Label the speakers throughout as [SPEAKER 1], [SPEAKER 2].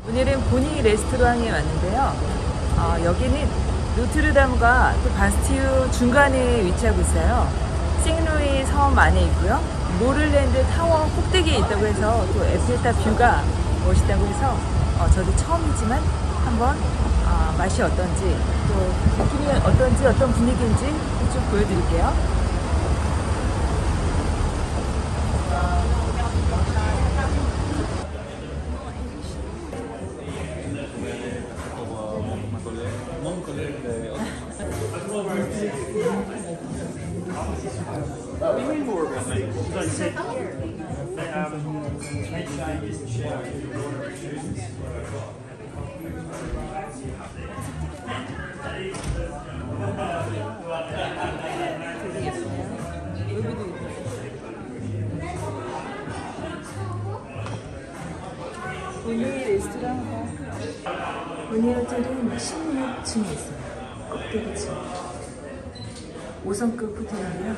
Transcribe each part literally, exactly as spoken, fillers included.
[SPEAKER 1] 오늘은 보니 레스토랑에 왔는데요. 어, 여기는 노트르담과 또 바스티유 중간에 위치하고 있어요. 생루이 섬 안에 있고요. 모를랜드 타워 꼭대기에 있다고 해서 또 에펠탑 뷰가 멋있다고 해서 어, 저도 처음이지만 한번 어, 맛이 어떤지 또 느낌이 어떤지 어떤 분위기인지 좀 보여드릴게요. 보니 레스토랑 보니 호텔은 십육 층에 있어요. 꼭대기층 오 성급 호텔이고요.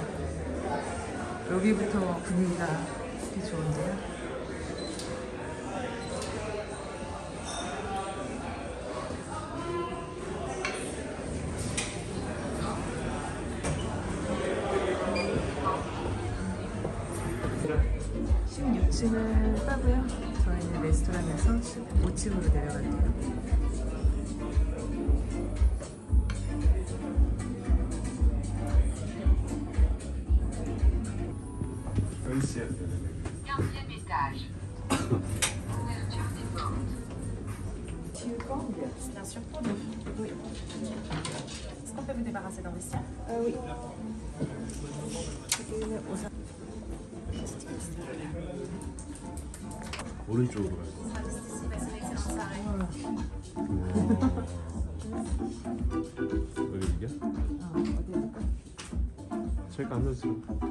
[SPEAKER 1] 여기부터 분위기가 되게 좋은데요. 십육 층을 따고요. 저희는 레스토랑에서 십오 층으로 내려갈게요.
[SPEAKER 2] Bien sûr, pour deux. Oui. Est-ce qu'on peut vous débarrasser dans le vestiaire?
[SPEAKER 1] Euh, oui.
[SPEAKER 3] 오른쪽으로 가요. 여기 이게?
[SPEAKER 1] 어, 어디 할까?
[SPEAKER 3] 제가 하면서.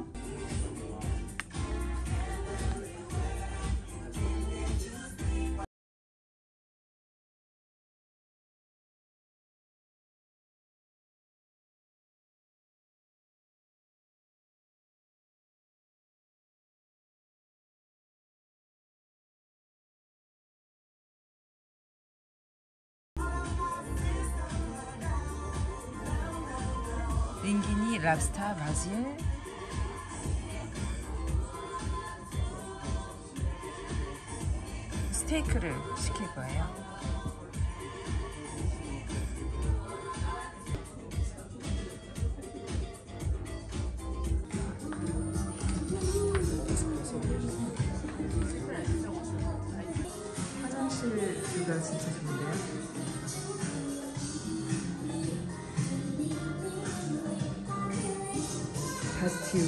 [SPEAKER 1] 링기니 랍스타 바질 스테이크를 시킬 거예요. 화장실 뷰가 진짜 좋은데요. 바스티유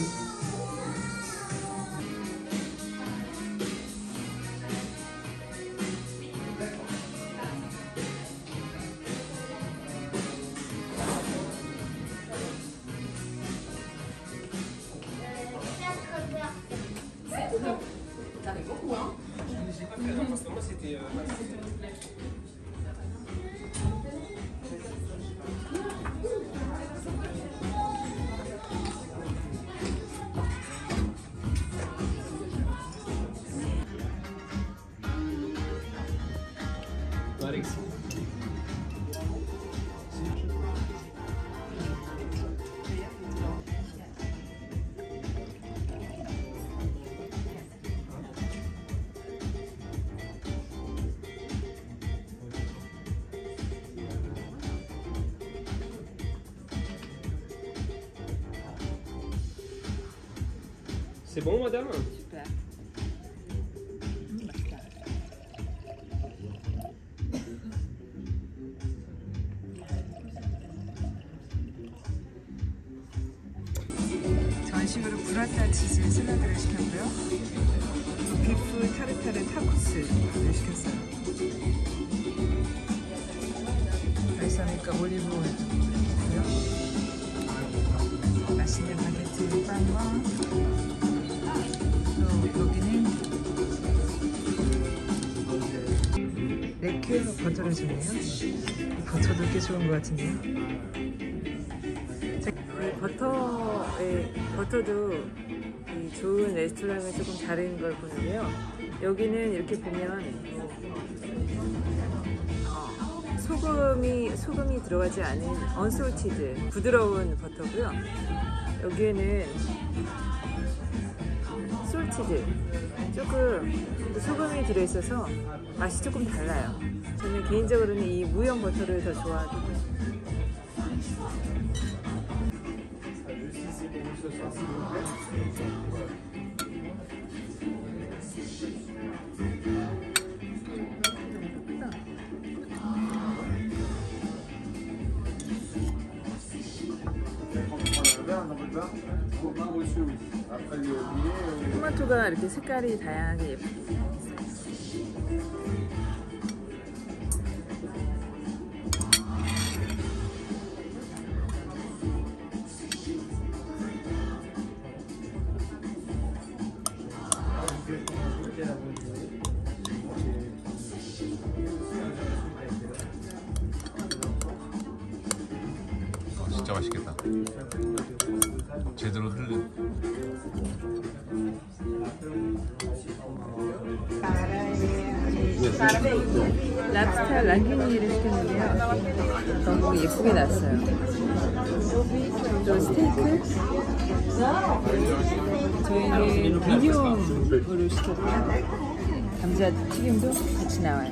[SPEAKER 3] C'est bon, madame?
[SPEAKER 1] Super. 음, 맛있다. 전식으로 브라타 치즈 샐러드를 시켰고요. 비프 타르타르 타코스를 시켰어요. 맛있으니까 올리브 오일 좀 넣고요. 맛있는 바게트 빵과 여기는 레큐에서 버터를 주네요. 버터도 꽤 좋은 것 같은데요. 버터에, 버터도 이 좋은 레스토랑은 조금 다른 걸 보는데요. 여기는 이렇게 보면 소금이 소금이 들어가지 않은 언솔티드 부드러운 버터고요. 여기에는 솔티드 조금 소금이 들어있어서 맛이 조금 달라요. 저는 개인적으로는 이 무염 버터를 더 좋아하거든요. 토마토가 이렇게 색깔이 다양하게 예쁘게 있어요.
[SPEAKER 4] 진짜 맛있겠다. 제대로 흐르는.
[SPEAKER 1] 랍스터 랑귀니를 시켰는데요. 너무 예쁘게 났어요. 또 스테이크. 저희는 미디움으로 시켰고요. 감자 튀김도 같이 나와요.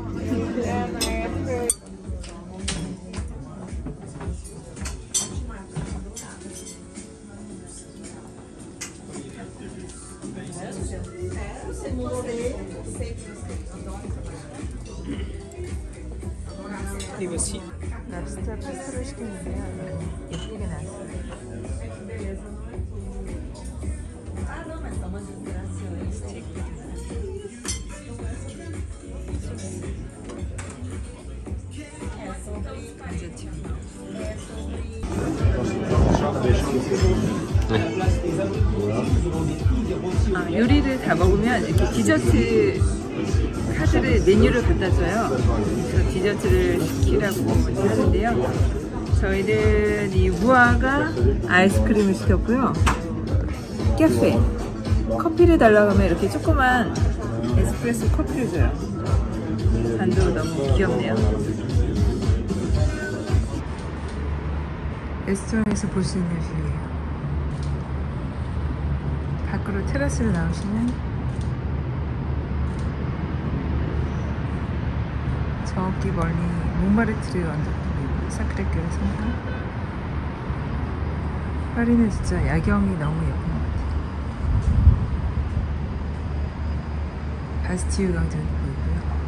[SPEAKER 1] 랍스터 피스를 시켰는데요. 예쁘게 나왔어요. 아, 요리를 다 먹으면 이렇게 디저트 카드를 메뉴를 갖다 줘요. 그래서 디저트를 시키라고 하는데요. 저희는 이 무화과 아이스크림을 시켰고요. 카페 커피를 달라고 하면 이렇게 조그만 에스프레소 커피를 줘요. 잔도 너무 귀엽네요. 레스토랑에서 볼 수 있는 뷰예요. 밖으로 테라스로 나오시면 저기 멀리 몽마르트르 언덕도 보이고 사크레교의 성당. 파리는 진짜 야경이 너무 예쁜 것 같아요. 바스티유 광장도 보이고요.